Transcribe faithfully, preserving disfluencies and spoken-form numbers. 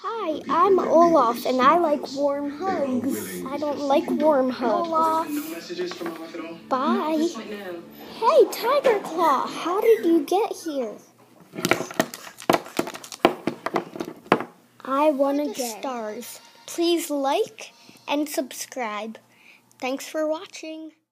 Hi, I'm Olaf, and I like warm hugs. I don't like warm hugs. Olaf. No messages from Olaf at all? Bye. Hey, Tiger Claw, how did you get here? I want to get stars. Please like and subscribe. Thanks for watching.